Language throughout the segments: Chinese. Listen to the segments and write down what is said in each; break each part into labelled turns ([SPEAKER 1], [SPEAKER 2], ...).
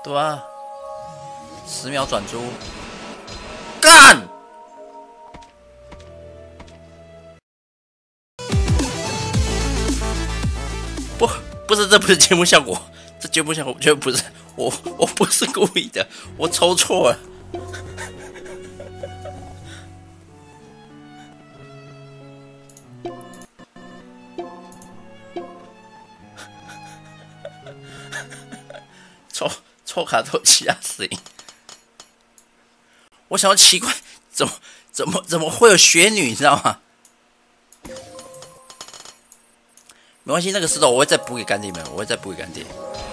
[SPEAKER 1] 对啊，10秒转租，干！不是，这不是节目效果，这节目效果绝对不是我不是故意的，我抽错了。抽卡都其他声音，我想要奇怪，怎么会有雪女，你知道吗？没关系，那个石头我会再补给干爹们，我会再补给干爹。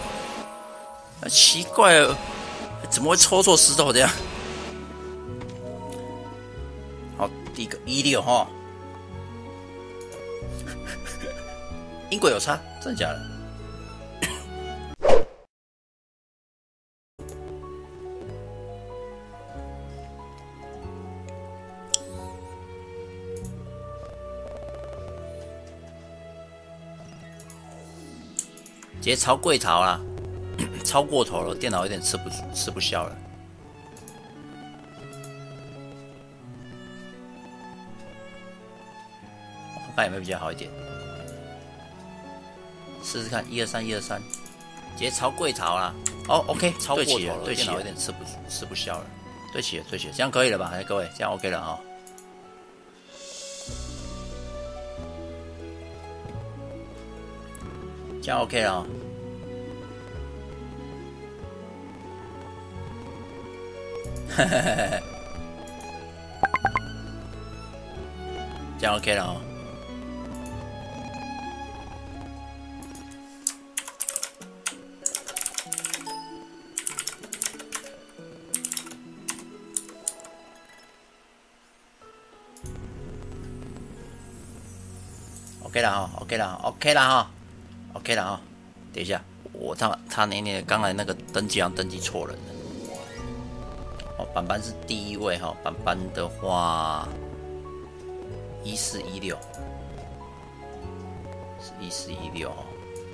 [SPEAKER 1] 奇怪了，怎么会抽错石头这样？好，第一个16哈，音轨有差，真的假的？直接超贵潮啦，超过头了，电脑有点吃不消了。看看有没有比较好一点，试试看123，直接超贵潮啦。哦 ，OK， 超过头了，电脑有点吃不消了。对齐了，这样可以了吧？各位，这样 OK 了啊、哦。这样 OK 了哦。这样 OK 了哦。OK 了哈 ，OK 了 ，OK 了哈 ，OK 了哈。等一下，他刚才那个登记登记错人了。哦，板是第一位哈，板的话1416，是1416哈。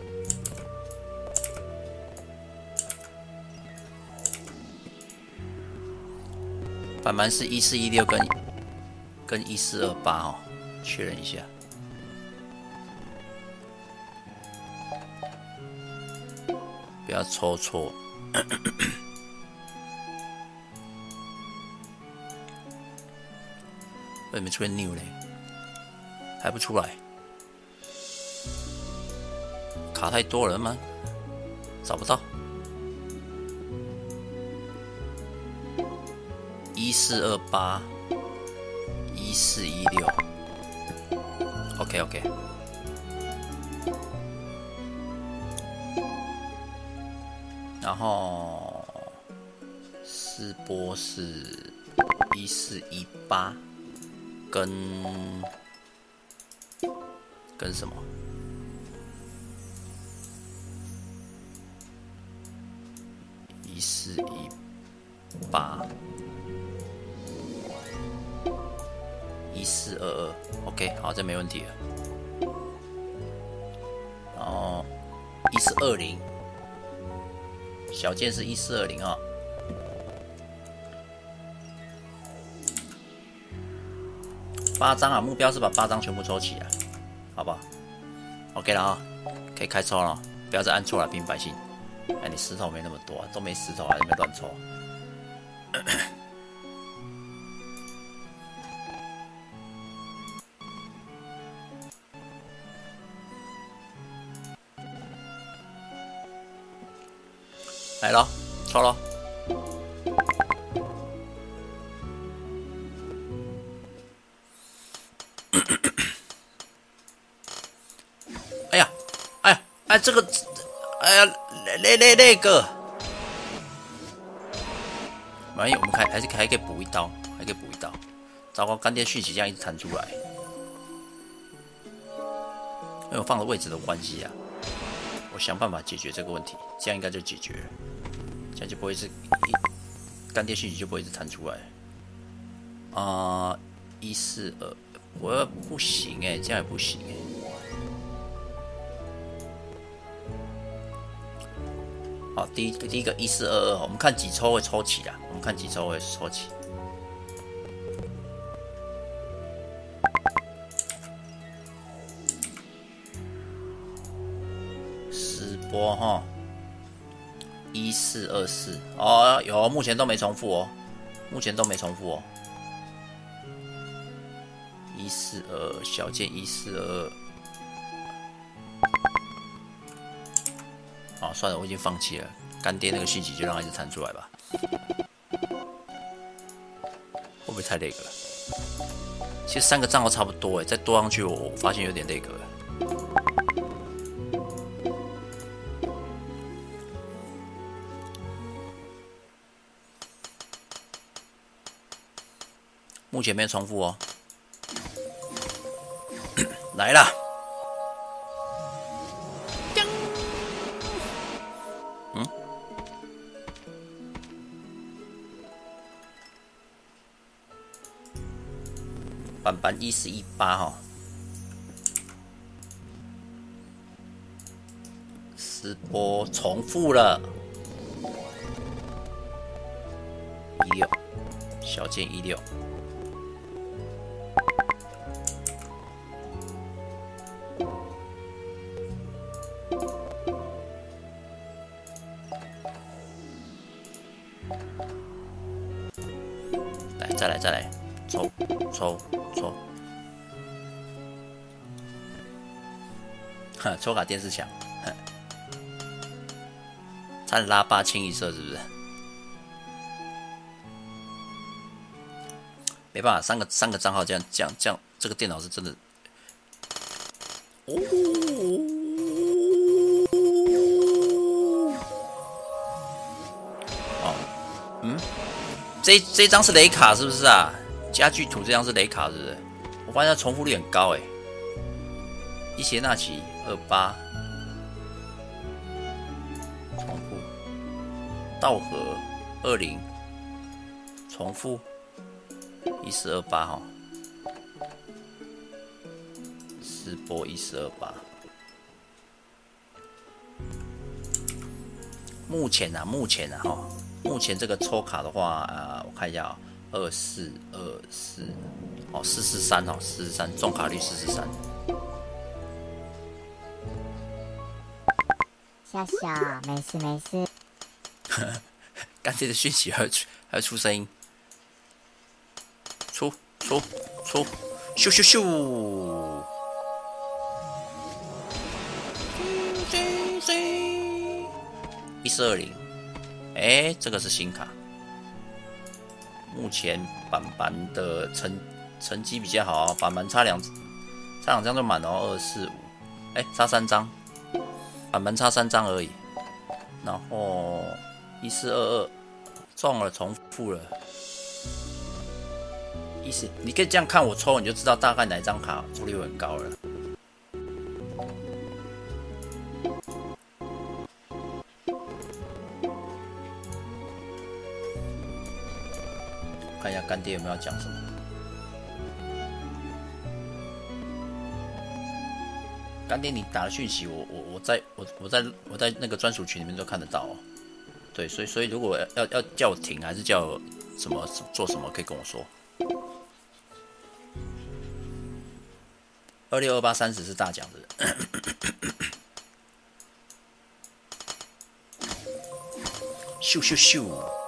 [SPEAKER 1] 板是1416跟1428哦，确认一下。不要抽错。为什么出现 new 嘞？还不出来？卡太多了吗？找不到。1428 1416 OK。然后试播是1418跟什么？1418 1422 OK， 好，这没问题了。然后1420。小件是1420啊，8张啊，目标是把8张全部抽起来，好不好 ？OK 了啊，可以开抽了，不要再按错了，平民百姓。哎，你石头没那么多、都没石头还在那边乱抽。来了，抽了。哎，这个，哎呀，那个，万一我们还可以补一刀，糟糕，干爹讯息这样一直弹出来，因为我放的位置的关系啊。我想办法解决这个问题，这样应该就解决了，这样就不会是干爹讯息就不会一直弹出来。142，我不行哎，这样也不行哎。 好，第一个1422，我们看几抽会抽起啦。我们看几抽会抽起。10波哈，1424哦，有，目前都没重复哦，目前都没重复哦。142小剑142。好，算了，我已经放弃了。干爹那个讯息就让它一直弹出来吧。会不会太那个了？其实3个账号差不多哎，再多上去我发现有点那个了。目前没有重复哦。来啦！板板1418哈，10波重复了，16小剑16，来再来，抽。抽卡电视墙，差点拉8清一色是不是？没办法，三个账号这样，这个电脑是真的。这张是雷卡是不是啊？家具图这张是雷卡是不是？我发现它重复率很高哎。伊邪那岐28，重复，道和20，重复1428哈，10波1428。目前哈，目前这个抽卡的话，我看一下2424，哦443哦443，中卡率443。
[SPEAKER 2] 笑笑，没事。
[SPEAKER 1] 干爹的讯息还要出声音，出，咻咻咻，1420，哎，这个是新卡，目前板板的成绩比较好，板板差两张就满哦，245，哎，差3张。板板差3张而已，然后1422中了，重复了。你可以这样看我抽，你就知道大概哪一张卡抽率很高了。看一下干爹有没有要讲什么。干爹，你打的讯息，我在那个专属群里面都看得到哦。对，所以如果要叫我停，还是叫我什么做什么，可以跟我说。262830是大奖的。咻咻咻！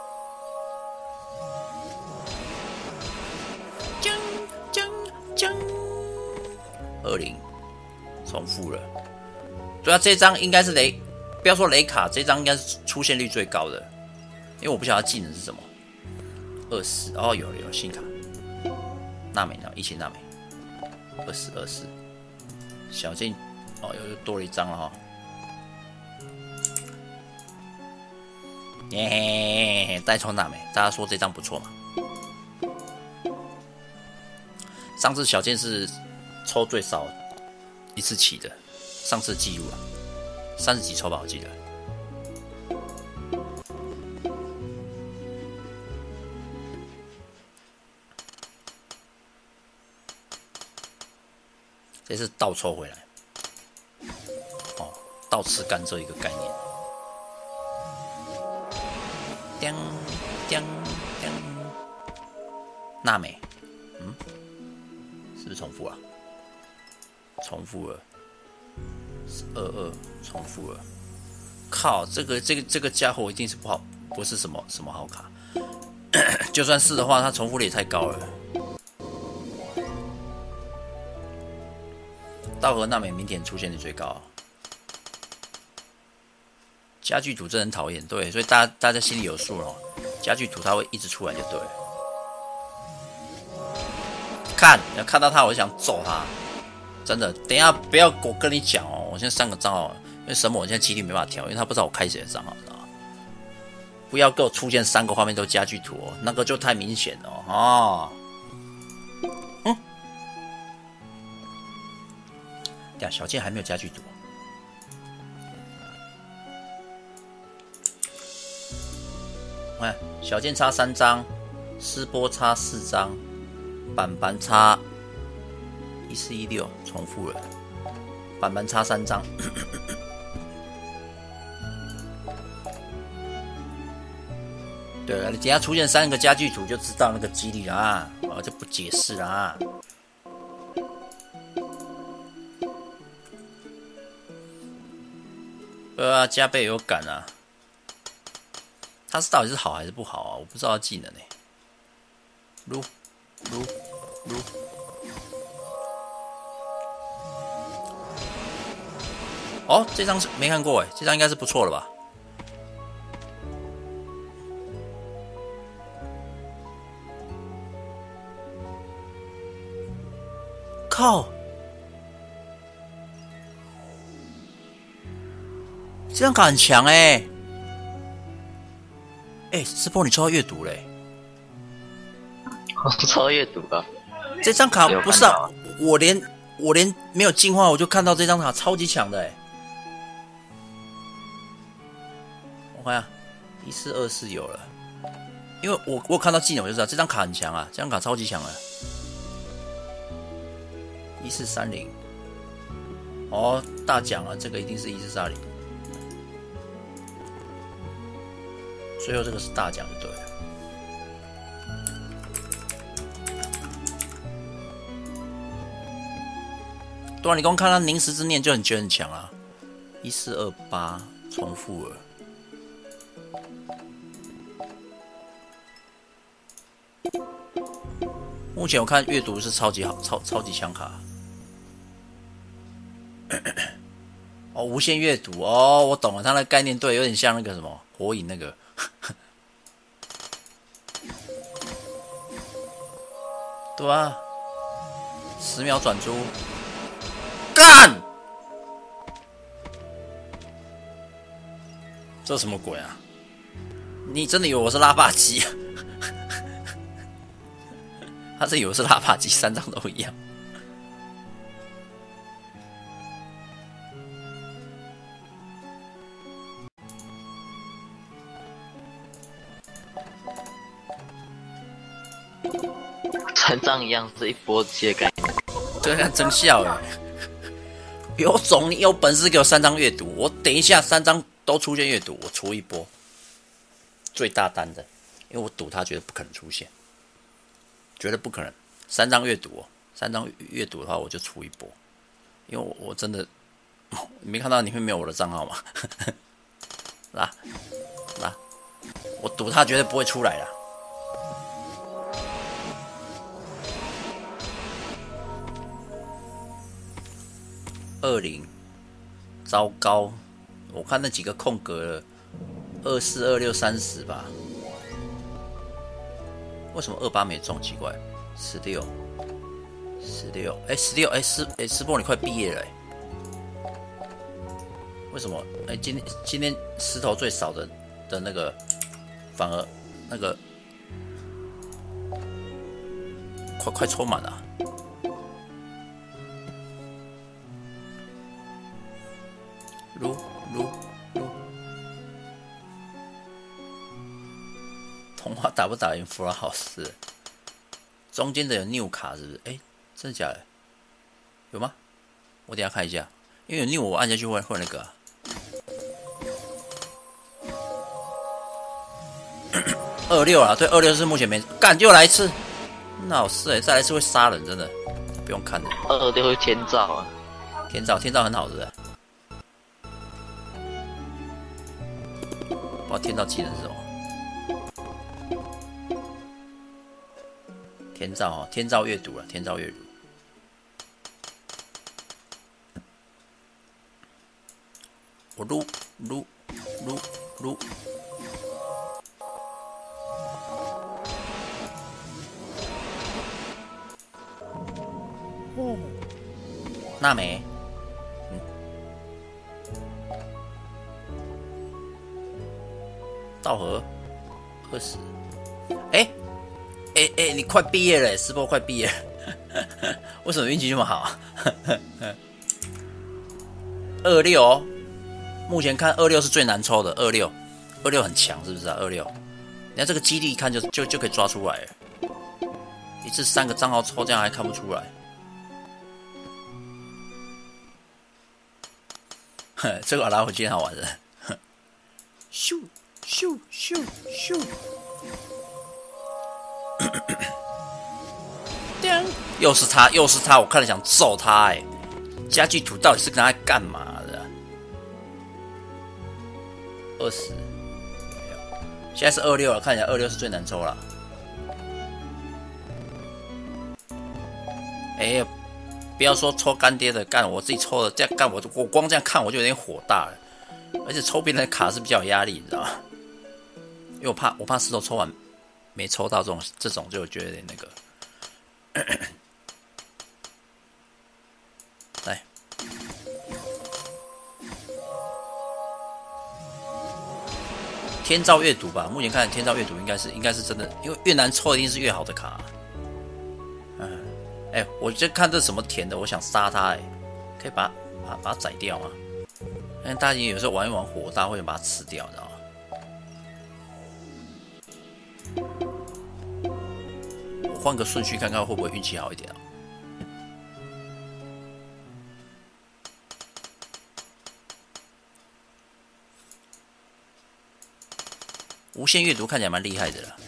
[SPEAKER 1] 将20。重复了，对啊，这张应该是不要说雷卡，这张应该是出现率最高的，因为我不晓得它技能是什么。24哦，有新卡，娜美呢？一起娜美，24，小剑哦，又多了一张了哈。耶，再抽娜美，大家说这张不错嘛？上次小剑是抽最少一次起的，上次记录了30几抽吧，我记得。这是倒抽回来，哦，倒吃甘蔗一个概念。 叮叮叮，娜美，是不是重复了？重复了，22重复了。靠，这个家伙一定是不是什么好卡。就算是的话，它重复率也太高了。稻荷娜美明显出现率最高。家具图真的很讨厌，对，所以大家心里有数哦。家具图它会一直出来就对了。要看到他，我就想揍他，真的。等一下不要我跟你讲哦，我现在3个账号，因为神魔我现在几率没办法调，因为他不知道我开谁的账号，知道吗？不要给我出现3个画面都家具图哦，那个就太明显了哦。呀，小剑还没有家具图。看，小剑差3张，施波差4张，板板差1416，重复了。板板差3张。对了，你等一下出现3个家具图就知道那个几率啦，我就不解释啦。对啊，加倍有感啊。他到底是好还是不好啊？我不知道他技能欸。撸。哦，这张是没看过哎，这张应该是不错了吧？靠！这张卡很强哎。师波你抽到阅读嘞？
[SPEAKER 3] 我抽到阅读了。
[SPEAKER 1] 这张卡不是啊，我连没有进化我就看到这张卡超级强的哎。我看下1424有了，因为我看到技能我就知道这张卡很强啊，这张卡超级强了。1430，哦，大奖啊，这个一定是1430。最后这个是大奖就对了。对啊，你光看他凝时之念就觉得很强啊。1428重复了。目前我看阅读是超级好，超级强卡。哦，无限阅读哦，我懂了，它的概念对，有点像那个什么火影那个。对啊，10秒转珠，干！这什么鬼啊？你真的以为我是拉霸机啊？他是以为我是拉霸机，3张都一样。
[SPEAKER 3] 3张一样是一波接概念。
[SPEAKER 1] 对啊，真笑哎！有种，你有本事给我3张阅读，我等一下3张都出现阅读，我出一波最大单的，因为我赌他绝对不可能出现，绝对不可能。3张阅读哦，3张阅读的话我就出一波，因为我真的，你没看到里面没有我的账号吗？来，我赌他绝对不会出来啦。20，糟糕！我看那几个空格了，24、26、30吧。为什么28没中？奇怪。16，师波你快毕业了为什么？今天石头最少的那个，反而那个快抽满了。撸，童话打不打赢弗拉豪斯？中间的有 new 卡是不是？真的假的？有吗？我等一下看一下，因为有 new 我按下去会那个 26啊，对，26是目前没干，又来一次，那是再来一次会杀人，真的不用看的。
[SPEAKER 3] 26会天照啊，
[SPEAKER 1] 天照很好的，不知道天照技能是什么？天照哦，天照阅读了，天照阅读。我撸。哦，娜美，稻荷20，你快毕业了，师伯快毕业了，为什么运气这么好？26哦，目前看26是最难抽的，26很强，是不是啊？26，你看这个几率一看就可以抓出来了，一次3个账号抽，这样还看不出来。这个拉回今天好玩的，咻咻咻咻，又是他，我看了想揍他家具图到底是跟他干嘛的？20，现在是26了，看起来26是最难抽了。不要说抽干爹的，干我自己抽的，这样干我光这样看我就有点火大了。而且抽别人的卡是比较有压力，你知道吗？因为我怕石头抽完没抽到这种就觉得有点那个。来，天照阅读吧，目前看天照阅读应该是真的，因为越难抽一定是越好的卡。我就看这什么甜的，我想杀他可以把它宰掉吗？因为大家有时候玩一玩火大，会把它吃掉，你知道吗？我换个顺序看看会不会运气好一点啊？无限阅读看起来蛮厉害的了。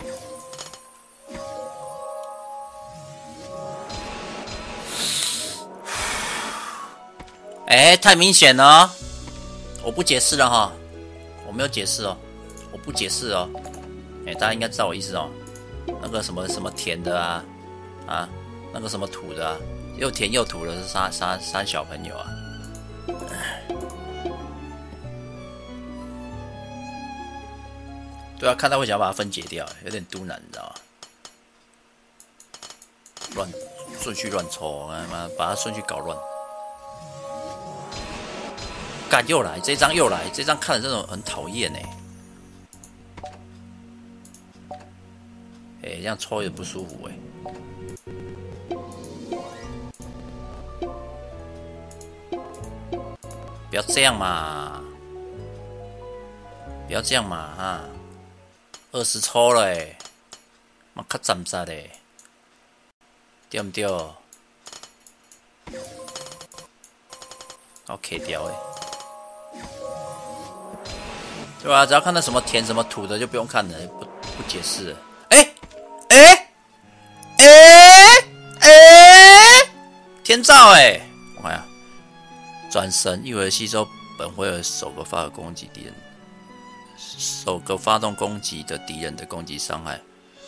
[SPEAKER 1] 太明显了，我不解释了哈，我没有解释哦，我不解释哦，大家应该知道我意思哦。那个什么甜的啊，那个什么土的啊，又甜又土的是杀小朋友啊。对啊，看到会想把它分解掉，有点嘟难，你知道吗？顺序乱抽，把它顺序搞乱。干又来，这张又来，这张看着这种很讨厌这样抽也不舒服不要这样嘛，不要这样嘛哈，20抽了妈较站扎嘞，对不对？OK 掉对吧？只要看到什么甜什么土的就不用看了，不解释了。天照我看下，转身一回吸收本回合首个发动攻击敌人，首个发动攻击的敌人的攻击伤害。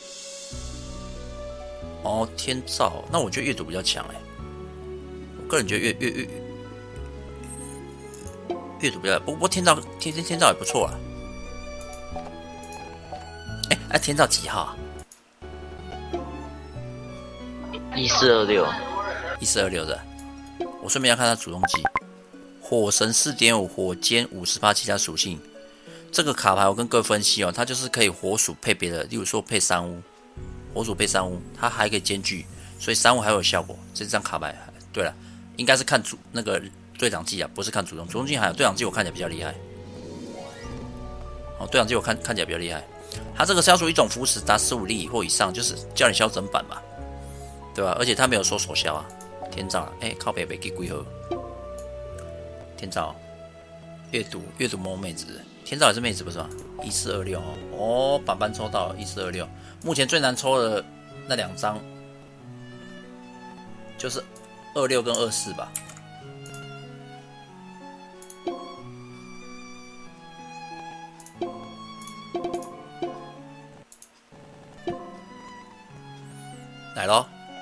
[SPEAKER 1] 哦，天照，那我觉得阅读比较强我个人觉得阅读比较，不过天照也不错啦。天照几号啊？1426的。我顺便要看他主动技，火神4.5，火尖50%其他属性。这个卡牌我跟各位分析它就是可以火属配别的，例如说配3巫，火属配3巫，它还可以兼具，所以3巫还有效果。这张卡牌，对了，应该是看那个队长技啊，不是看主动技，还有队长技我看起来比较厉害。队长技我看起来比较厉害。它这个消除一种符使达15粒或以上，就是叫你消整版嘛，对吧？而且它没有说手消啊。天照靠北给几盒？天照阅读摸妹子，天照也是妹子不是吗？1426哦，板板抽到1426，目前最难抽的那2张就是26跟24吧。来咯，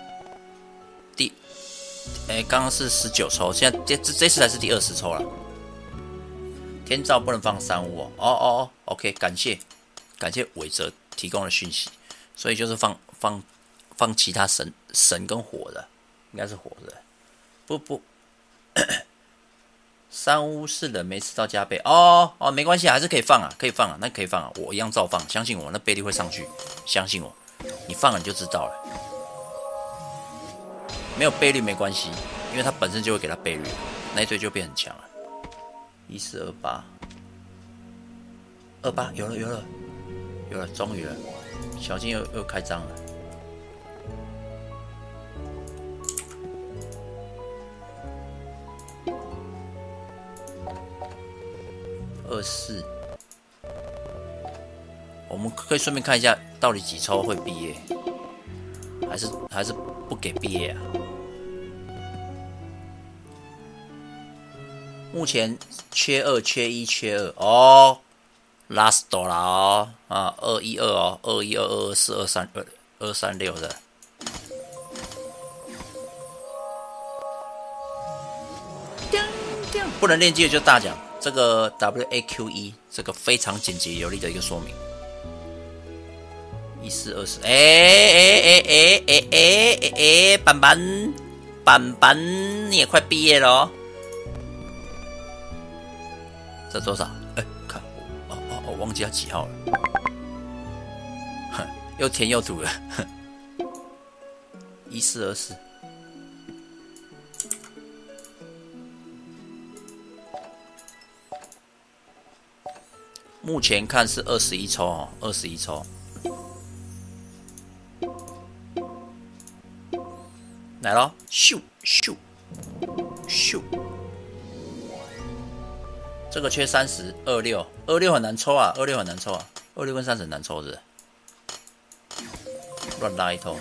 [SPEAKER 1] 刚刚是19抽，现在这次才是第20抽了。天照不能放35哦。OK， 感谢伟哲提供的讯息，所以就是放其他神跟火的，应该是火的。不三巫是人没吃到加倍哦，没关系，还是可以放啊，那可以放啊，我一样照放，相信我，那倍率会上去，相信我，你放了你就知道了。没有倍率没关系，因为它本身就会给它倍率，那一堆就变很强了。1428，有了，终于了，小金又开张了。24，我们可以顺便看一下到底几抽会毕业，还是不给毕业啊？目前缺2、缺1、缺2哦 ，last 了哦啊，212哦，212、224、236的。不能练技的就大奖，这个 WAQE 这个非常简洁有力的一个说明。1420，板板，你也快毕业了哦。这多少？看我忘记他几号了，又填又吐了。1424，目前看是21抽哦，21抽。来咯，咻！这个缺30， 26很难抽啊，26很难抽啊，26跟30很难抽的，乱拉一通。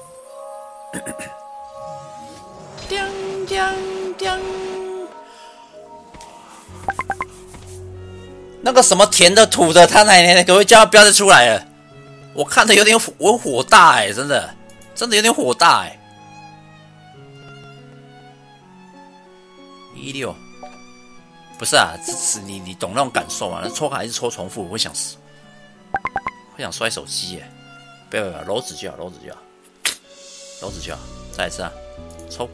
[SPEAKER 1] 那个什么甜的土的，他奶奶的，各位叫他不要再出来了，我看的有点火大真的有点火大16，不是啊，你懂那种感受吗？那抽卡还是抽重复，我会想死，会想摔手机耶！不要，揉指就好，再来一次啊！抽！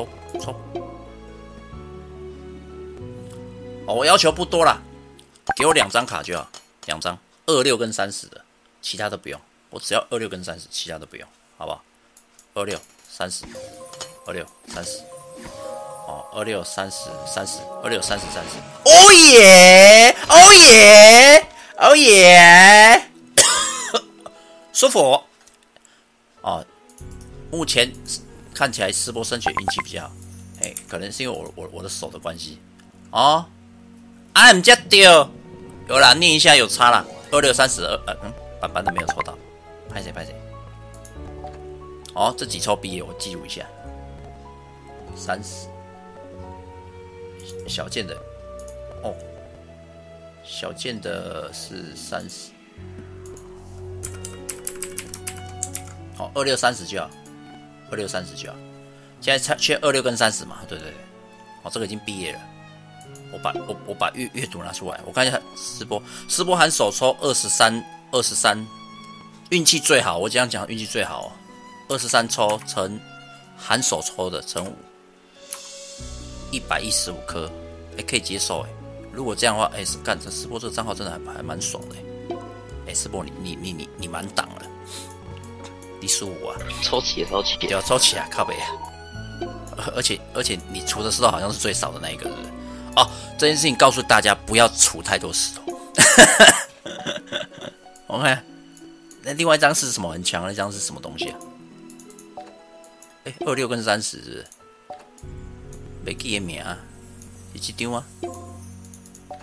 [SPEAKER 1] 哦，我要求不多啦，给我2张卡就好，2张，26跟30的，其他都不用，我只要26跟30，其他都不用，好不好？26、30，26、30。26、30、26、30、30。哦耶！舒服哦。目前看起来斯波升血运气比较好，可能是因为我的手的关系哦。I'm just 丢，有啦，念一下有差啦。26、30，板的没有抽到，拍谁？哦，这几抽毕业我记录一下。30。小件的哦，小件的是30，好，26、30就好，26、30就好。现在缺26跟30嘛，对，哦，这个已经毕业了。我把阅读拿出来，我看一下斯波含手抽23，运气最好，我这样讲运气最好哦，23抽乘含手抽的乘5。115颗，可以接受如果这样的话，干这斯波这个账号真的还蛮爽的斯波你满档了，第15啊，
[SPEAKER 3] 抽起
[SPEAKER 1] 要抽起来，靠北啊！而且你除的石头好像是最少的那一个，是不是？哦，这件事情告诉大家不要除太多石头。OK， 那另外一张是什么很强？那张是什么东西啊？26跟30是不是？没记的名啊，是这张啊。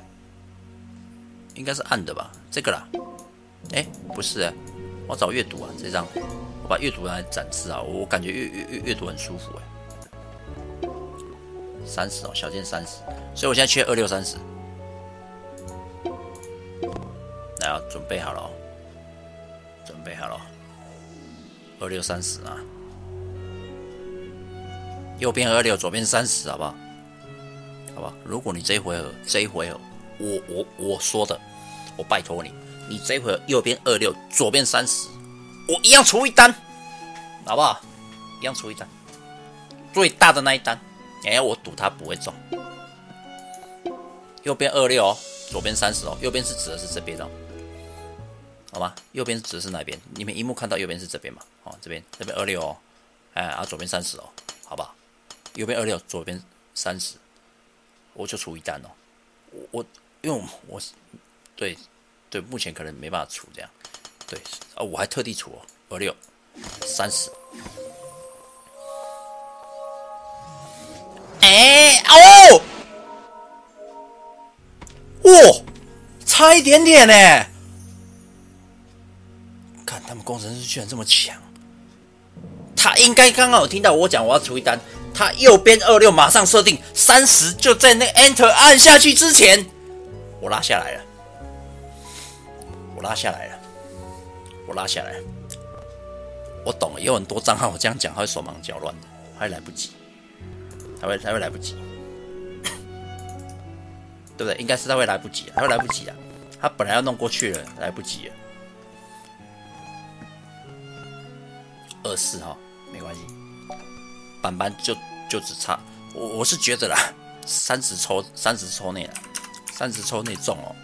[SPEAKER 1] 应该是暗的吧？这个啦，哎，不是哎，我找阅读啊，这张，我把阅读拿来展示啊，我感觉阅读很舒服哎。30哦，小件30，所以我现在缺2630。来啊，准备好了哦，准备好了，2630啊，右边26，左边30，好不好？好吧，如果你这一回合，我说的，我拜托你，你这一回合右边26，左边30，我一样出一单，好不好？一样出一单，最大的那一单，我赌它不会中。右边26哦，左边30哦，右边是指的是这边哦，好吗？右边指的是哪边？你们荧幕看到右边是这边嘛？哦，这边26哦，左边30哦，好不好？右边26，左边30。我就出一单哦，因为我对，目前可能没办法出这样，对啊，我还特地出哦，26、30，哦，哇，差一点点呢，看他们工程师居然这么强，他应该刚刚有听到我讲我要出一单。他右边26马上设定30，就在那 Enter 按下去之前，我拉下来了，我拉下来了。我懂了，有很多账号我这样讲，他会手忙脚乱的，他会来不及，他会来不及，对不对？应该是他会来不及，他会来不及啊！他本来要弄过去了，来不及了。24哈，没关系。板板就只差，我是觉得啦，30抽内啦，30抽内中哦，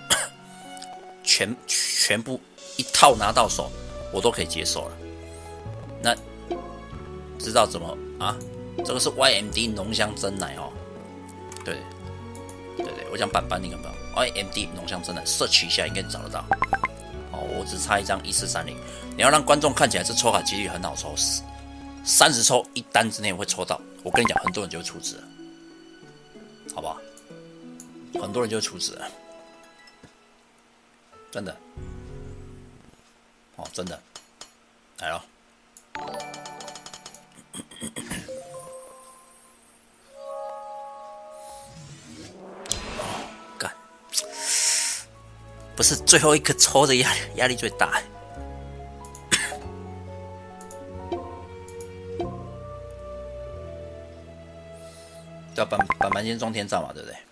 [SPEAKER 1] 全部一套拿到手，我都可以接受了。那知道怎么啊？这个是 YMD 浓香真奶哦，对，我讲板板那个没有 YMD 浓香真奶 ，search 一下应该找得到。哦，我只差一张1430，你要让观众看起来这抽卡几率很好抽，30抽一单之内会抽到，我跟你讲，很多人就会出纸了，好不好？很多人就会出纸了，真的，哦，真的，来了，干，不是最后一颗抽的压力最大。对啊，板板先装天照嘛，对不对？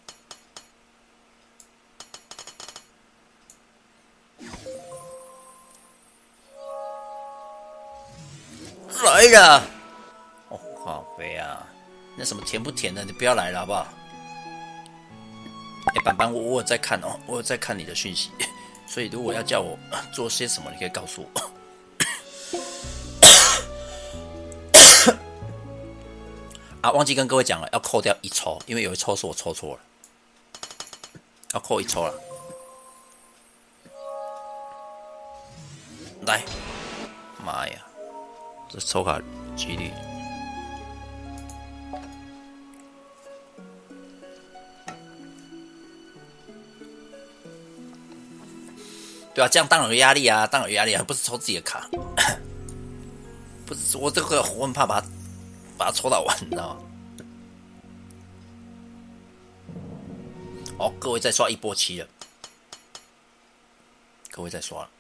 [SPEAKER 1] 来了！哦，靠北啊！那什么甜不甜的，你不要来了好不好？板板，我有在看哦，我有在看你的讯息，所以如果要叫我做些什么，你可以告诉我。啊，忘记跟各位讲了，要扣掉1抽，因为有一抽是我抽错了，要扣1抽了。来，妈呀，这抽卡几率，对啊，这样当然有压力啊，不是抽自己的卡，不是我这个我很怕把它抽到完，你知道吗？哦，各位再刷1波7了，各位再刷了，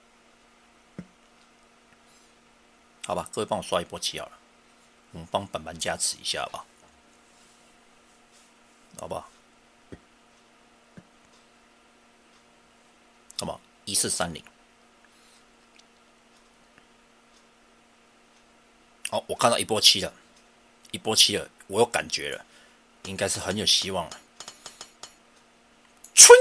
[SPEAKER 1] 好吧，各位帮我刷1波7好了，我们帮板板加持一下，好不好？好不好？好不好？1430。好，我看到1波7了，1波7了，我有感觉了，应该是很有希望了。春，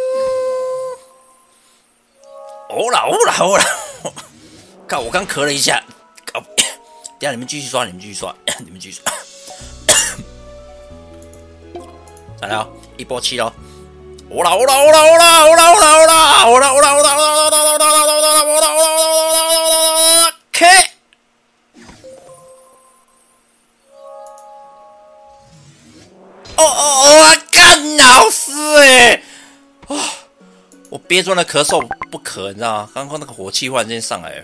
[SPEAKER 1] 欧啦！看我刚咳了一下，等一下你们继续刷，再来1波7咯。欧啦！K。哦，干老师哎！ 我憋住那咳嗽不咳，你知道吗？刚刚那个火气忽然间上来了。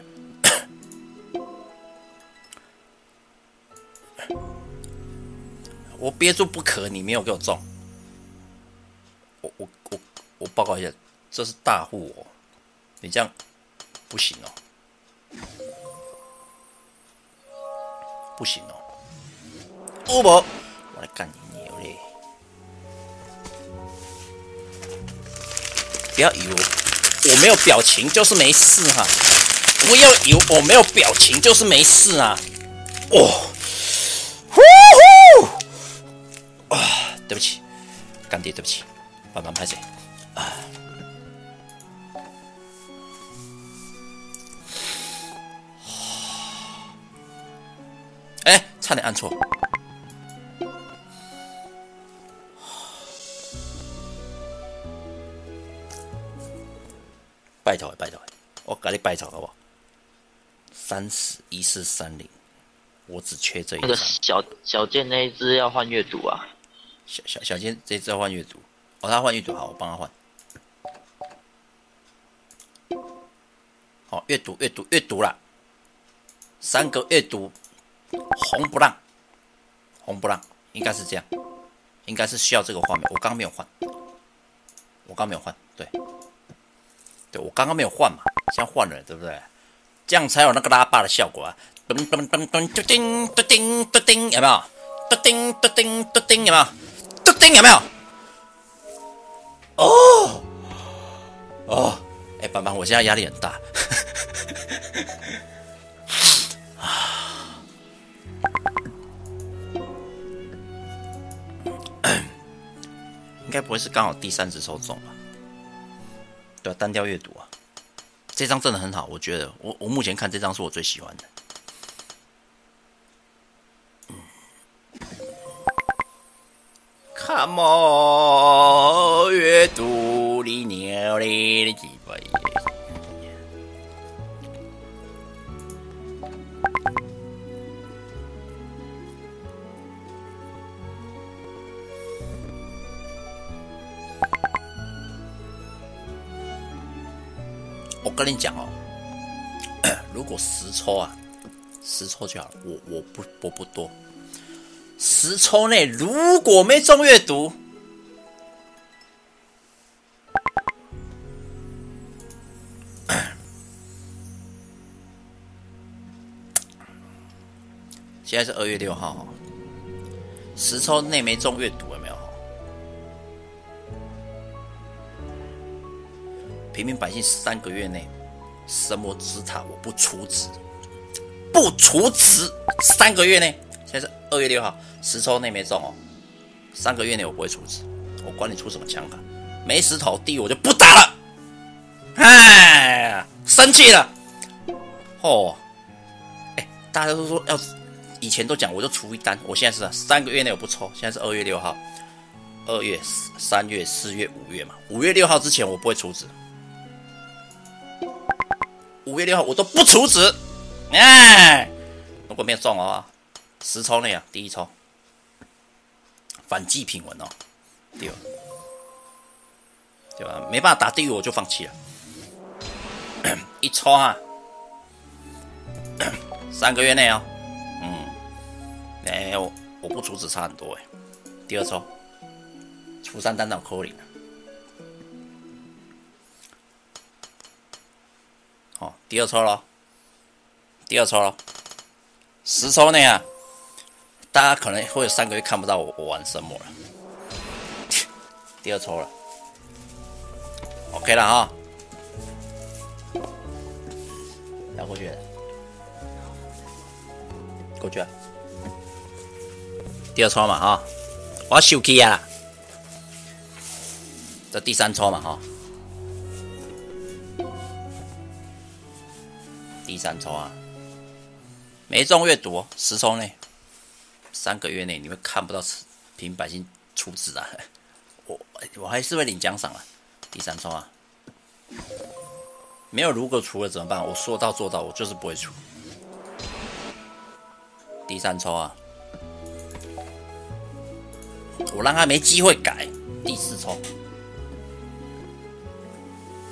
[SPEAKER 1] 我憋住不咳，你没有给我中。我报告一下，这是大户哦，你这样不行哦，不行哦。我来干你牛嘞！不要以为我没有表情就是没事哈，不要以为我没有表情就是没事啊！哦，呼呼，啊，对不起，干爹，对不起，慢慢拍谁？啊，哎，差点按错。拜托，我给你拜托好不好？301430，我只缺这一张。
[SPEAKER 3] 那个小剑那一只要换阅读啊。
[SPEAKER 1] 小剑这只要换阅读，哦，他换阅读好，我帮他换。好，阅读啦，3个阅读，红不让，应该是这样，应该是需要这个画面。我刚刚没有换，对，我刚刚没有换嘛，现在换了，对不对？这样才有那个拉霸的效果啊！噔噔噔噔，嘟叮嘟叮嘟叮，有没有？嘟叮嘟叮嘟叮，有没有？嘟叮有没有？哦，哎，板板，我现在压力很大。应该不会是刚好第30抽中吧？对啊，单调阅读啊，这张真的很好，我觉得我目前看这张是我最喜欢的。Come on， 阅读你牛哩几倍？我跟你讲哦，如果10抽啊，10抽就好了，我不多。10抽内如果没中阅读，现在是2月6号，10抽内没中阅读有没有？平民百姓3个月内神魔之塔我不除职，3个月内，现在是2月6号，10抽内没中哦，3个月内我不会除职，我管你出什么枪法，没石头地我就不打了，哎，生气了，哦，哎，大家都说要，以前都讲我就出一单，我现在是3个月内我不抽，现在是2月6号，2月、3月、4月、5月嘛，5月6号之前我不会除职。5月6号我都不除职，哎，如果没有中哦，10抽内啊，第1抽，反击品文哦，对吧？没办法打地狱我就放弃了，1抽啊，3个月内哦，我不除职差很多哎，第2抽，除3单档扣0。哦，第2抽咯，10抽内啊，大家可能会有3个月看不到我玩神魔了。第2抽了 ，OK 了哈，要过去了，第2抽嘛哈，我要收起啊，这第3抽嘛哈。第3抽啊，没中阅读哦，10抽内，3个月内你们看不到平百姓出资啊，我还是会领奖赏啊。第3抽啊，没有如果除了怎么办？我说到做到，我就是不会出。第3抽啊，我让他没机会改。第4抽，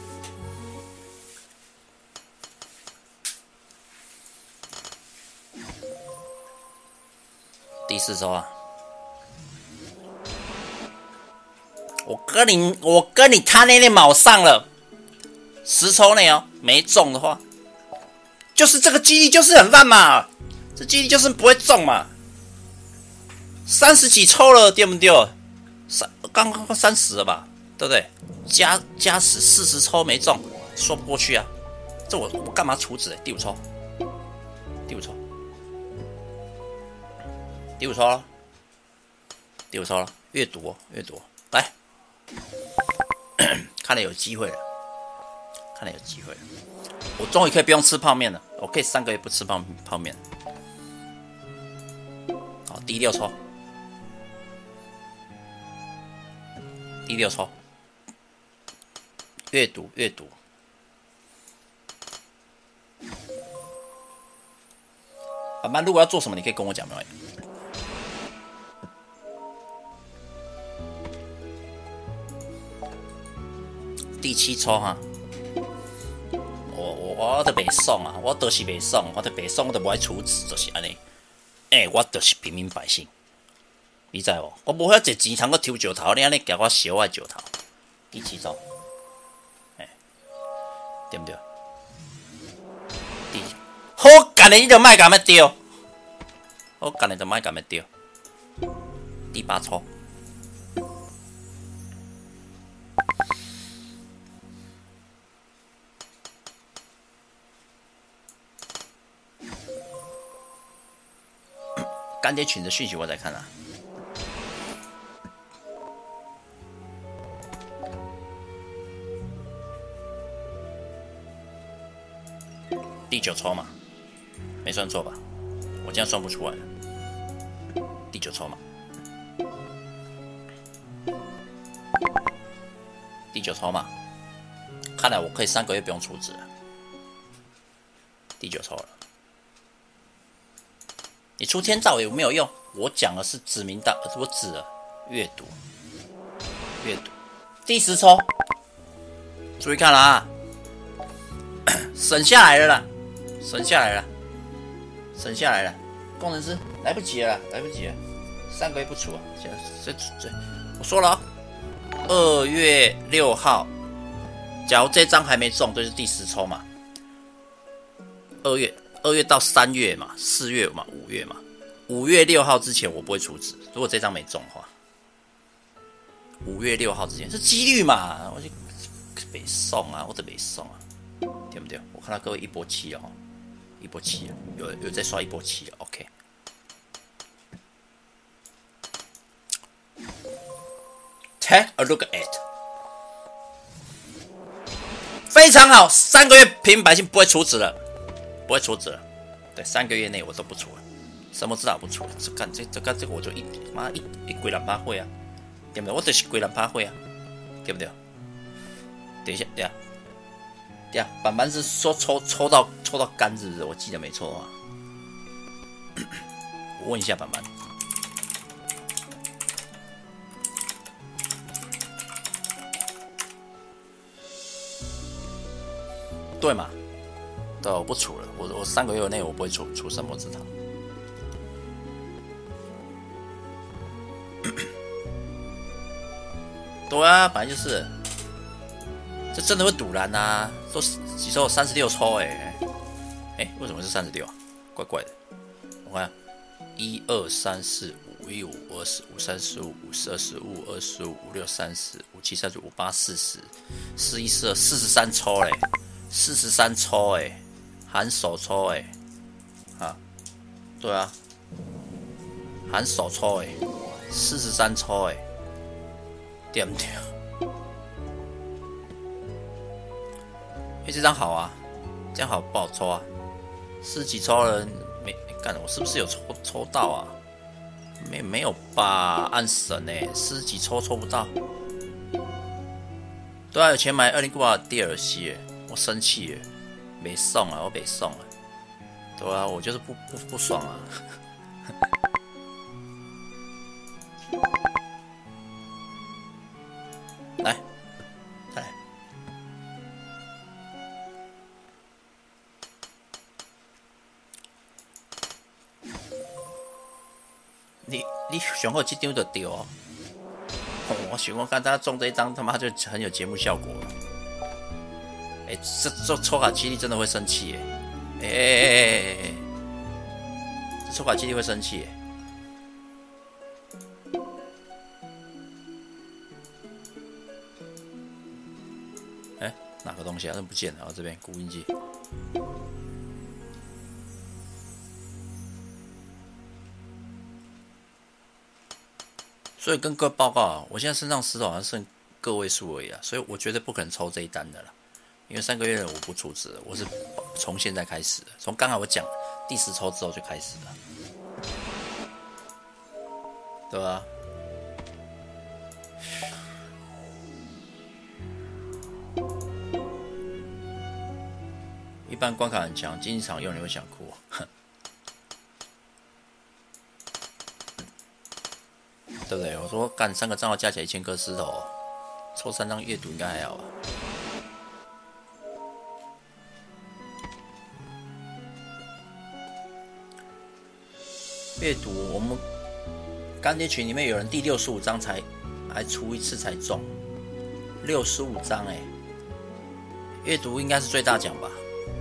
[SPEAKER 1] 第4抽啊！我跟你他那天卯上了10抽内哦，没中的话，就是这个几率就是很烂嘛，这几率就是不会中嘛。30几抽了，对不对？刚30了吧，对不对？加40抽没中，说不过去啊。这我干嘛处置？第5抽，第5抽了，第5抽了，越赌哦，越赌哦，来，看来有机会了，看来有机会了。我终于可以不用吃泡面了，我可以3个月不吃泡面。好，第6抽，第6抽，越赌越赌。板板，如果要做什么，你可以跟我讲，没关系。第7抽哈，我都袂爽啊，我都是袂爽，我都袂爽，我都不爱处置，就是安尼。我就是平民百姓，你知无？我无遐济钱通去抽石头，你安尼叫我烧我石头。第7抽，对不对？好干的你就莫甲么丢，好干的就莫甲么丢。第8抽，干爹群的讯息我在看啊。第9抽嘛，没算错吧？我这样算不出来。第9抽嘛，第9抽嘛，看来我可以3个月不用处置了。第9抽了，你出天照有没有用？我讲的是指名道，我指了阅读，阅读。第10抽，注意看了啊，省下来了啦。省下来了，工程师来不及了，3个月不出啊！这，我说了，2月6号，假如这张还没中，就是第10抽嘛。2月到3月嘛，4月嘛，5月嘛，5月6号之前我不会处置。如果这张没中的话，5月6号之前是几率嘛，我就没送啊，我都没送啊，对不对？我看到各位1波7了哈。1波7了，有在刷1波7了 ，OK。Take a look at， 非常好，3个月平民百姓不会处置了，对，3个月内我都不出了，什么资料不出了，这个我就一鬼懒趴会啊，对不对？我就是鬼懒趴会啊，对不对？等一下，对啊，板板是说抽到干是不是？我记得没错啊。我问一下板板，对嘛？对，我不处了，我3个月内我不会处神魔之塔。对啊，本来就是。这真的会赌烂呐！都几抽36抽为什么是36啊？怪怪的。我看1、2、3、4、5、1、5、20、5、35、50、25、25、56、30、57、35、58、40、41、42、43抽43抽含手抽啊，对啊，含手抽43抽对不对？这张好啊，这样好不好抽啊？40几抽了没干？我是不是有抽到啊？没有吧？按神40几抽不到。对啊，有钱买20古堡的 DLC 我生气没送啊，我没送啊。对啊，我就是不爽啊。来。 你选好这张就对哦。我选我看他中这一张，他妈就很有节目效果。这抽卡几率真的会生气耶！这抽卡几率会生气耶！哪个东西啊？那不见了，这边录音机。所以跟各位报告啊，我现在身上石头好像剩个位数而已啊，所以我绝对不可能抽这一单的啦。因为3个月我不出资，我是从现在开始的，从刚才我讲第10抽之后就开始了，对吧？一般关卡很强，竞技场用你会想哭，对不对？我说干3个账号加起来1000颗石头，抽3张阅读应该还好吧？阅读我们干爹群里面有人第65张才还出一次才中，65张阅读应该是最大奖吧？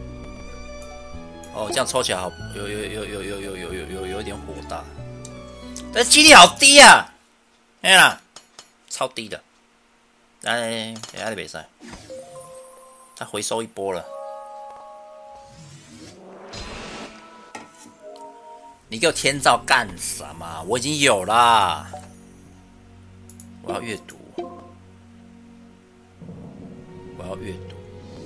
[SPEAKER 1] 哦，这样抽起来好，有一点火大，但几率好低啊！哎啦，超低的。来，等下的比赛，他回收一波了。你给我天照干什么？我已经有啦，我要阅读，我要阅读。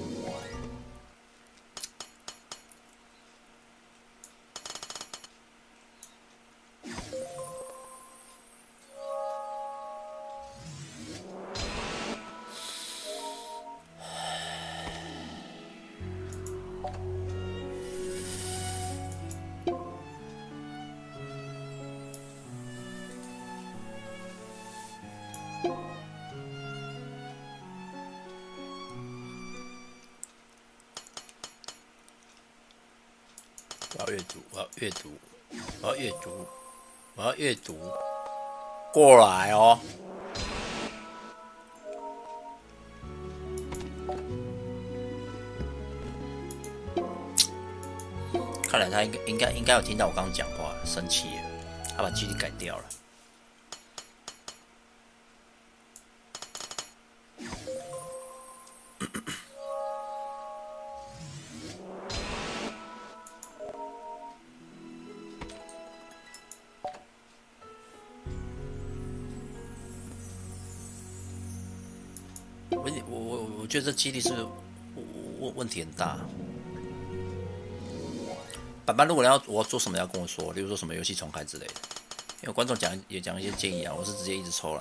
[SPEAKER 1] 我要阅读，我要阅读，我要阅读，我要阅读，过来哦！看来他应该有听到我刚刚讲话，生气了，他把几率改掉了。我觉得这几率是问题很大。板板如果我要做什么要跟我说，例如说什么游戏重开之类的，因为观众也讲一些建议啊，我是直接一直抽了。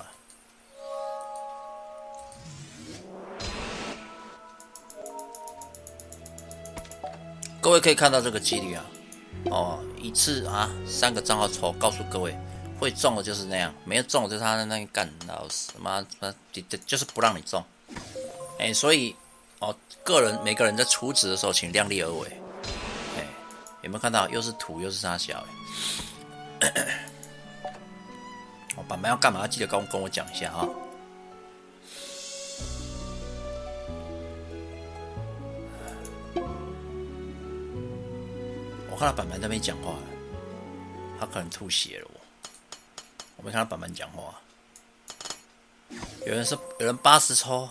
[SPEAKER 1] 各位可以看到这个几率啊，一次啊3个账号抽，告诉各位会中的就是那样，没有中的就是他在那边干老死妈就是不让你中。所以每个人在处置的时候，请量力而为。有没有看到？又是土又是沙小板板要干嘛？要记得跟我讲一下啊！我看到板板在那边讲话，他可能吐血了我没看到板板讲话。有人80抽。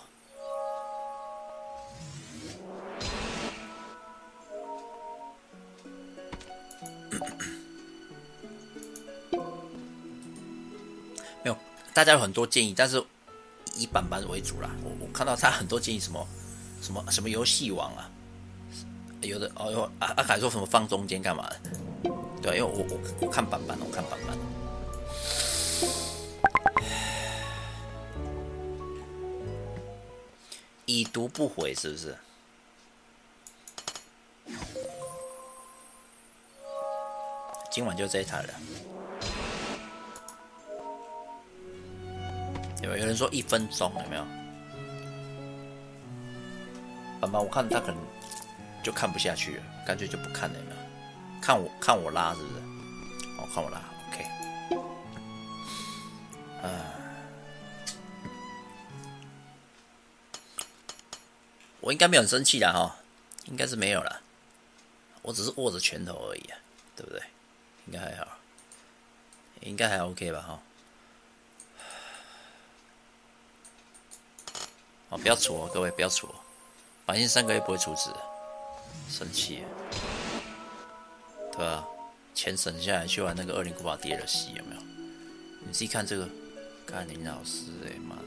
[SPEAKER 1] 没有，大家有很多建议，但是以板板为主啦。我看到他很多建议，什么游戏王啊，有的阿凯说什么放中间干嘛的？对，因为我看板板，已读不回是不是？今晚就这一台了。有人说1分钟，有没有？板板，我看他可能就看不下去了，干脆就不看了，有没有？看我拉是不是？看我拉 ，OK。 我应该没有很生气啦哈，应该是没有啦。我只是握着拳头而已啊，对不对？应该还好，应该还 OK 吧哈。哦，不要处哦，各位不要处哦，反正3个月不会处置，生气了，对吧、钱省下来去玩那个20古堡 DLC 有没有？你自己看这个，看林老师妈。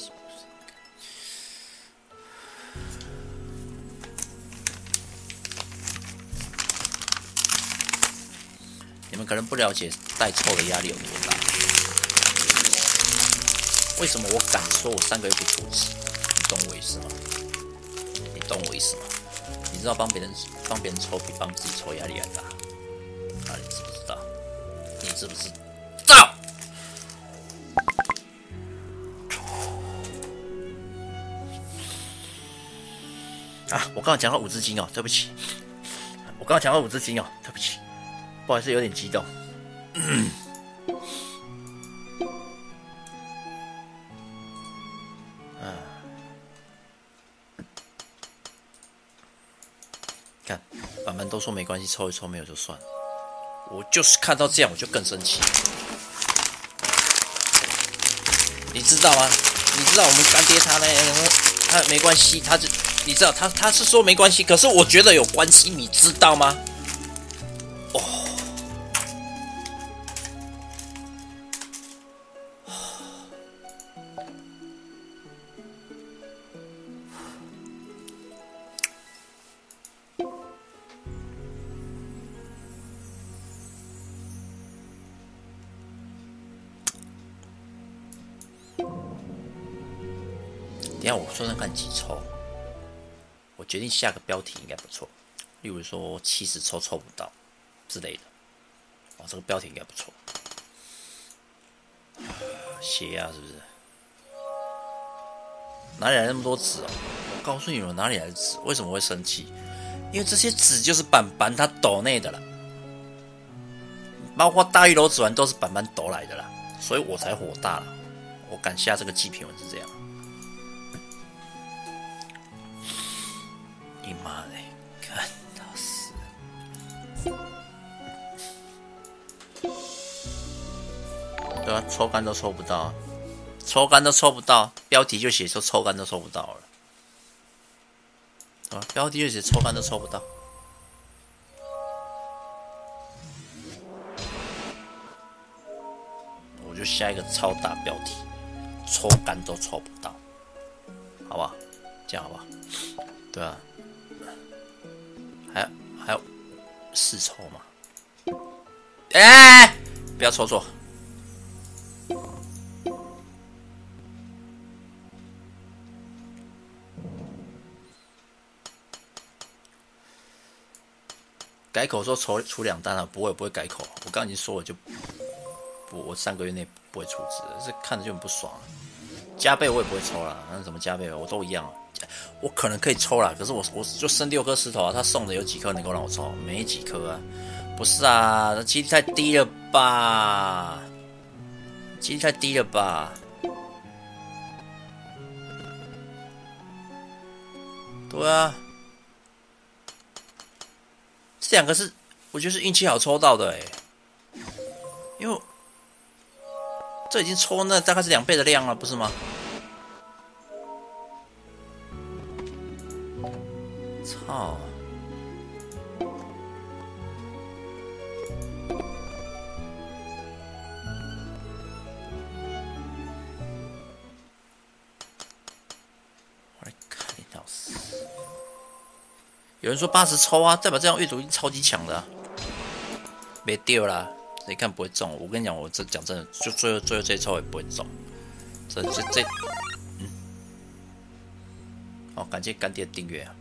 [SPEAKER 1] 你们可能不了解代抽的压力有多大。为什么我敢说我3个月不处置？你懂我意思吗？你懂我意思吗？你知道帮别人抽比帮自己抽压力还大？啊，你知不知道？你知不知道？啊，我刚刚讲到5只金哦，对不起。我刚刚讲到5只金哦，对不起。不好意思，有点激动。看，板板都说没关系，抽一抽没有就算了。我就是看到这样，我就更生气。你知道吗？你知道我们干爹他呢？他没关系，他就你知道他是说没关系，可是我觉得有关系，你知道吗？等一下我算算看几抽，我决定下个标题应该不错，例如说70抽抽不到之类的，哦，这个标题应该不错。血压是不是？哪里来那么多纸哦？我告诉你们哪里来的纸？为什么会生气？因为这些纸就是板板他抖内的啦，包括大玉楼纸丸都是板板抖来的啦，所以我才火大了。我敢下这个祭品文是这样。你妈的，看到死！对啊，抽杆都抽不到，抽杆都抽不到，标题就写说抽杆都抽不到了，啊，标题就写抽杆都抽不到。我就下一个超大标题，抽杆都抽不到，好不好？这样好不好？对啊。还有4抽嘛？哎，不要抽错。改口说出2单了，不会改口。我刚刚已经说了，就不，我3个月内不会处置，这看着就很不爽。加倍我也不会抽了，那什么加倍我都一样。我可能可以抽啦，可是我就剩6颗石头啊，他送的有几颗能够让我抽？没几颗啊，不是啊，这几率太低了吧？几率太低了吧？对啊，这2个是我觉得是运气好抽到的因为这已经抽那大概是2倍的量了，不是吗？操！我来看你老师。有人说80抽啊，代表这样阅读已经超级强的、啊，没丢啦，谁看不会中？我跟你讲，我这讲真的，就最后这一抽也不会中。这，好，感谢干爹的订阅啊！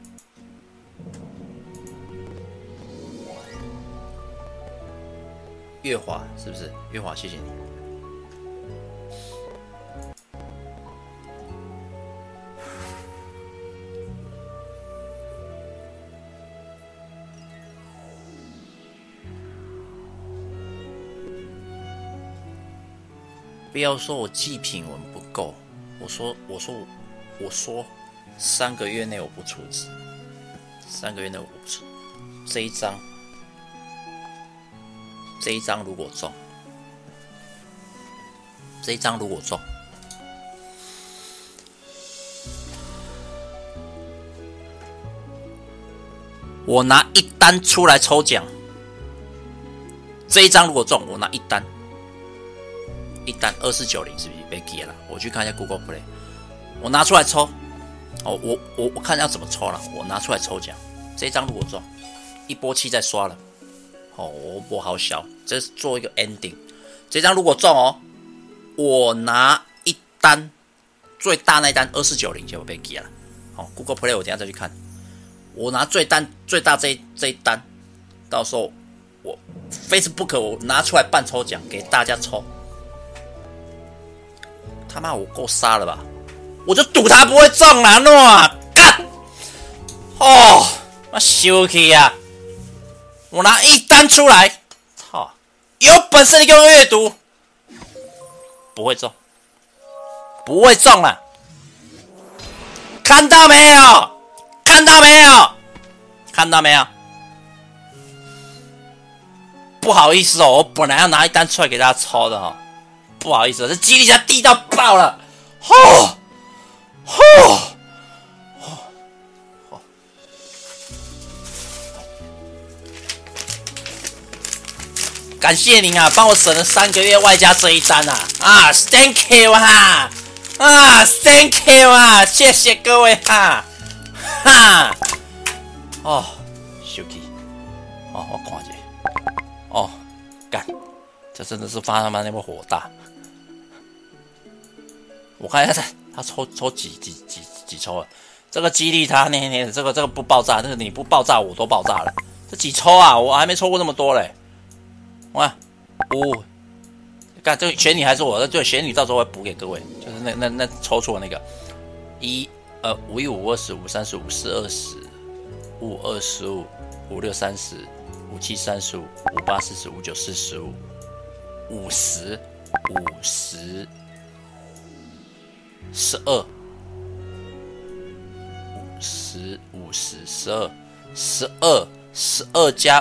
[SPEAKER 1] 月华是不是？月华，谢谢你。 不要说我祭品文不够，我说3个月内我不出资，3个月内我不出。这一张如果中，我拿1单出来抽奖。这一张如果中，我拿1单2490是不是被给了？我去看一下 Google Play， 我拿出来抽。哦，我看要怎么抽了，我拿出来抽奖。这一张如果中，1波7再刷了。哦，我好小，这是做一个 ending。这张如果中哦，我拿1单，最大那一单2490就被给了。好 ，Google Play 我等一下再去看。我拿最大这一单，到时候我 Facebook 我拿出来办抽奖给大家抽。他妈我够杀了吧？我就赌他不会中啦，喏，干！哦，我生气啊！我拿1单出来，操！有本事你给我阅读，不会中，不会中啦！看到没有？看到没有？看到没有？不好意思哦，我本来要拿1单出来给大家抽的哦，不好意思，这几率下低到爆了，吼！感谢您啊，帮我省了3个月外加这一单啊！Thank you 哈！Thank you 啊！谢谢各位哈！哈！哦，生气！哦，我看一下，哦，干，这真的是发他妈那么火大！我看一下他抽几抽了，这个几率他那这个不爆炸，这个你不爆炸我都爆炸了，这几抽啊？我还没抽过那么多嘞！哇，5，干这个选女还是我？对，选女到时候会补给各位，就是那抽出的那个515、25、25、35、54、20、55、25、56、30、57、35、58、40、59、45、50、50、12、50、50、12加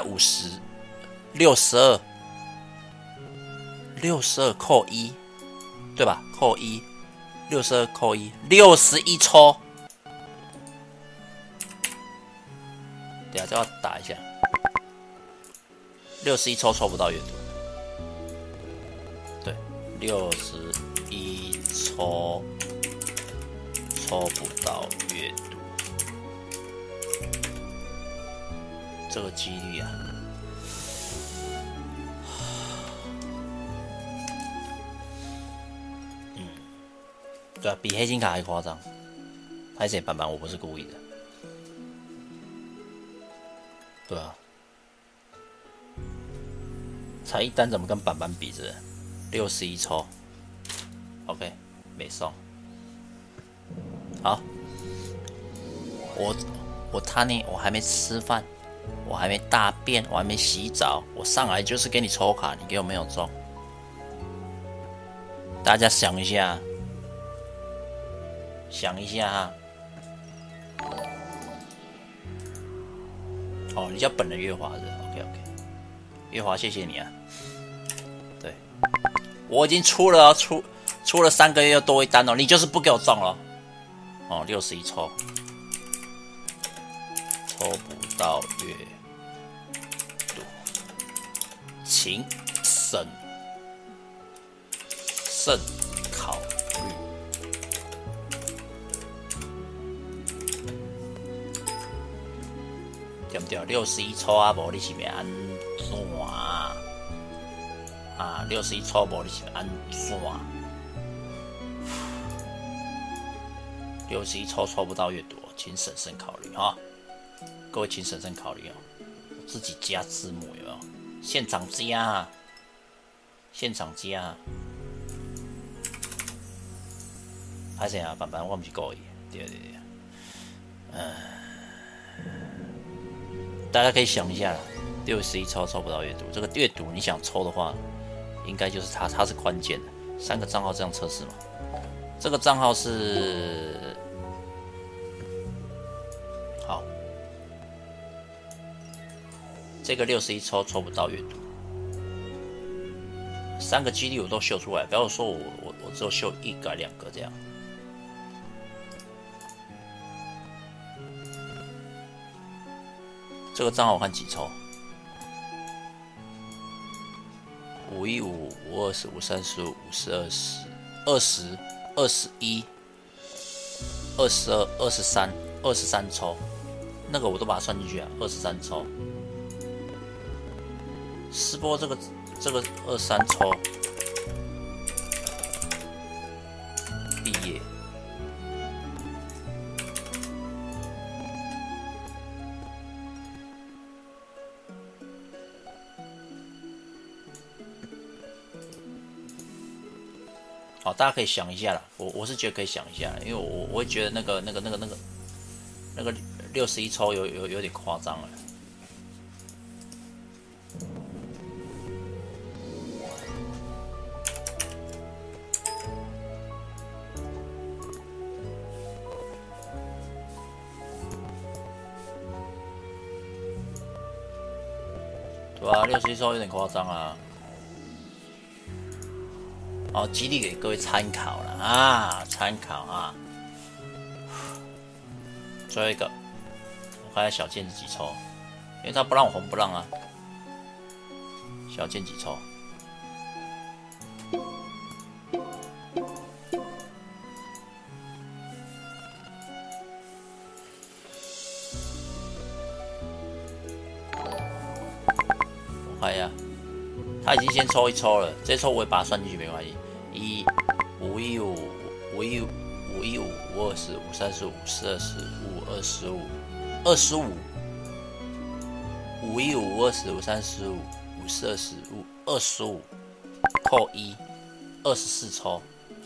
[SPEAKER 1] 50、62扣1，对吧？扣1 ，62扣1 ，61抽。等下就要打一下，61抽不到阅读。对，61抽不到阅读，这个几率啊。对啊，比黑金卡还夸张。拍谁板板，我不是故意的。对啊，才1单怎么跟板板比着？61抽 ，OK， 没送。好，我还没吃饭，我还没大便，我还没洗澡，我上来就是给你抽卡，你给我没有中？大家想一下。想一下哈，哦，你叫本人月华是 ？OK， 月华，谢谢你啊。对，我已经出了3个月又多1单哦，你就是不给我中了。哦，61抽不到阅读，请慎考虑。对不对？61抽啊，无你是要安怎啊？61抽无你是要安怎？61抽不到阅读，请审慎考虑啊！各位请审慎考虑哦。自己加字幕有没有？现场加啊！现场加啊！拍谁啊？板板我不是故意，对。大家可以想一下，61抽不到阅读，这个阅读你想抽的话，应该就是它是关键的。 3个账号这样测试嘛？这个账号是好，这个61抽抽不到阅读，3个几率我都秀出来，不要说我只有秀1个2个这样。这个账号我看几抽？515、520、535、50、20、20、21、22、23抽，那个我都把它算进去啊，23抽。试播这个23抽，毕业。好，大家可以想一下啦，我是觉得可以想一下，因为我会觉得那个61抽有点夸张了。对吧？61抽有点夸张啊。好，激励给各位参考了啊，参考啊。最后一个，我看下小剑子几抽，因为他不让我红不让啊。小剑几抽？我看一下，他已经先抽1抽了，这抽我也把它算进去没关系。515、515、515、520、535、520、525、25、515、520、535、520、25扣1， 24抽，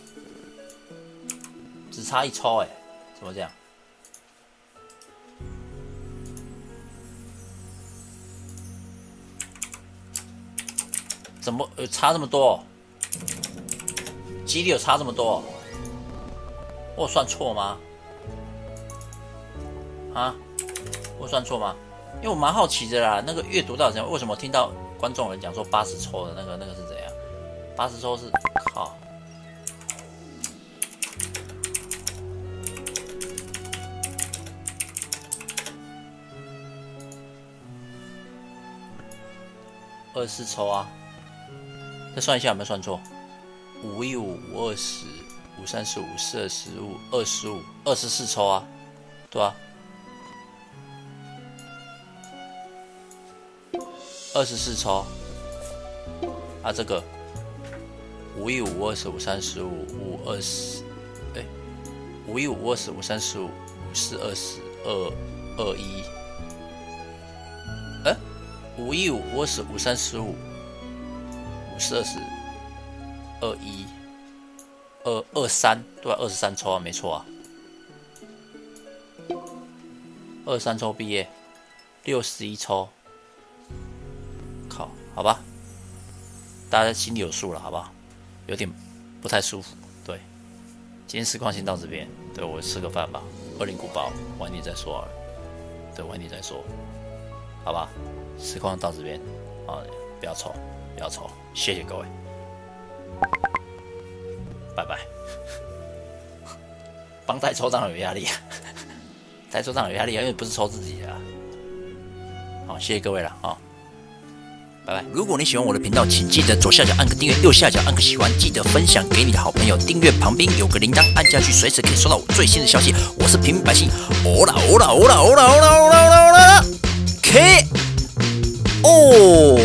[SPEAKER 1] 只差1抽哎，怎么这样？怎么差这么多？几率有差这么多？我有算错吗？啊，我有算错吗？因为我蛮好奇的啦，那个阅读到底怎样？为什么听到观众人讲说80抽的那个是怎样？80抽是靠。24抽啊，再算一下有没有算错？515、520、535、540、25、24抽啊，对吧？24抽啊，这个515、520、535、520，哎，515、520、535、54、20、21，哎，515、520、535、54、20、21、23，对吧？23抽啊，没错啊。23抽毕业，61抽，靠，好吧，大家心里有数了，好不好？有点不太舒服，对。今天实况先到这边，对我吃个饭吧。20古堡，晚点再说好了，对，晚点再说，好吧？实况到这边，啊，不要抽，不要抽，谢谢各位。拜拜。帮代抽当然有压力，代抽当然有压力，因为不是抽自己的。好，谢谢各位了啊，拜拜。如果你喜欢我的频道，请记得左下角按个订阅，右下角按个喜欢，记得分享给你的好朋友。订阅旁边有个铃铛，按下去随时可以收到我最新的消息。我是平民百姓，欧啦欧啦欧啦欧啦欧啦欧啦欧啦 K O。